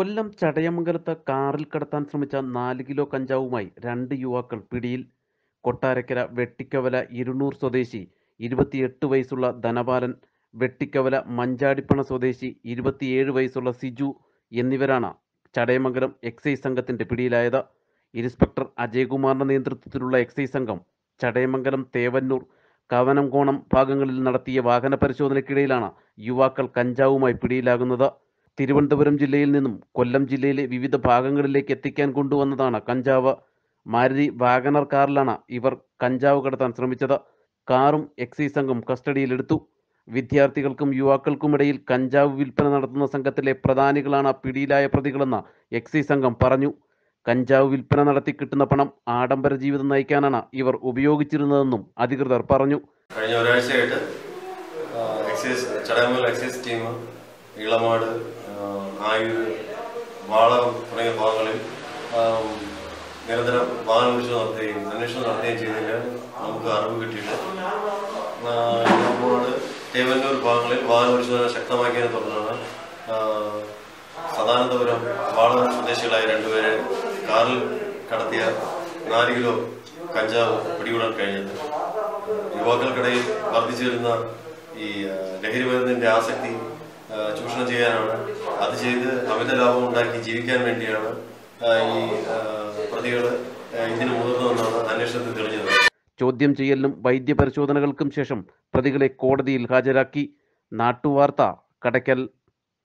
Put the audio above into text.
കൊല്ലം ചടയമംഗലത്ത് കാറിൽ കടത്താൻ ശ്രമിച്ച 4 കിലോ കഞ്ചാവുമായി 2 യുവാക്കൾ പിടിയിൽ. കൊട്ടാരക്കര വെട്ടിക്കവല ഇരുന്നൂർ സ്വദേശി 28 വയസ്സുള്ള ധനപാലൻ, വെട്ടിക്കവല മഞ്ചാടിപ്പണ സ്വദേശി 27 വയസ്സുള്ള സിജു എന്നിവരാണ് ചടയമംഗലം എക്സൈസ് സംഘത്തിന്റെ പിടിയിലായത്. ഇൻസ്പെക്ടർ അജയ്കുമാറിന്റെ നേതൃത്വത്തിലുള്ള എക്സൈസ് സംഘം ചടയമംഗലം, തേവന്നൂർ, കവനംകോണം ഭാഗങ്ങളിൽ നടത്തിയ വാഹന പരിശോധനയ്ക്കിടയിലാണ് യുവാക്കൾ കഞ്ചാവുമായി പിടിയിലാകുന്നത്. തിരുവനന്തപുരം ജില്ലയിൽ നിന്നും കൊല്ലം ജില്ലയിലെ വിവിധ ഭാഗങ്ങളിലേക്ക് എത്തിക്കാൻ കൊണ്ടുവന്നതാണ് കഞ്ചാവ്. മാരുതി വാഗണർ കാറിലാണ് ഇവർ കഞ്ചാവ് കടത്താൻ ശ്രമിച്ചത്. കാറും എക്സൈസ് സംഘം കസ്റ്റഡിയിലെടുത്തു. വിദ്യാർത്ഥികൾക്കും യുവാക്കൾക്കുമിടയിൽ കഞ്ചാവ് വിൽപ്പന നടത്തുന്ന സംഘത്തിലെ പ്രധാനികളാണ് പിടിയിലായ പ്രതികളെന്ന് എക്സൈസ് സംഘം പറഞ്ഞു. കഞ്ചാവ് വിൽപ്പന നടത്തി കിട്ടുന്ന പണം ആഡംബര ജീവിതം നയിക്കാനാണ് ഇവർ ഉപയോഗിച്ചിരുന്നതെന്നും അധികൃതർ പറഞ്ഞു. കഴിഞ്ഞ ഒരാഴ്ചയായിട്ട് ചടയമംഗലം എക്സൈസ് ടീം ഇളമാട്, ആയൂർ, വാളകം തുടങ്ങിയ ഭാഗങ്ങളിൽ നിരന്തരം വാഹന പരിശോധന നടത്തുകയും അന്വേഷണം നടത്തുകയും ചെയ്തതിന് നമുക്ക് അറിവ് കിട്ടിയിട്ട് ഇളമാട്, തേവന്നൂർ ഭാഗങ്ങളിൽ വാഹന പരിശോധന ശക്തമാക്കിയതിനെ തുടർന്നാണ് സദാനന്ദപുരം വാളകം സ്വദേശികളായ 2 പേരെ കാറിൽ കടത്തിയ 4 കിലോ കഞ്ചാവ് പിടികൂടാൻ കഴിഞ്ഞത്. യുവാക്കൾക്കിടയിൽ വർദ്ധിച്ചു വരുന്ന ഈ ലഹരി മരുന്നിന്റെ ആസക്തി ചൂഷണം ചെയ്യാനാണ്, അത് ചെയ്ത് അമിത ലാഭം ഉണ്ടാക്കി ജീവിക്കാൻ വേണ്ടിയാണ് ഈ പ്രതികൾ ഇതിന് മുതിർന്നതെന്നാണ് അന്വേഷണത്തിൽ തെളിഞ്ഞത്. ചോദ്യം ചെയ്യലിനും വൈദ്യപരിശോധനകൾക്കും ശേഷം പ്രതികളെ കോടതിയിൽ ഹാജരാക്കി. നാട്ടുവാർത്ത, കടയ്ക്കൽ.